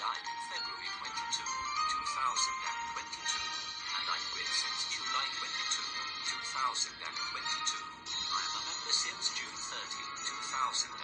died in February 22, 2022. And I'm with since July 22, 2022. I'm a member since June 30, 2022.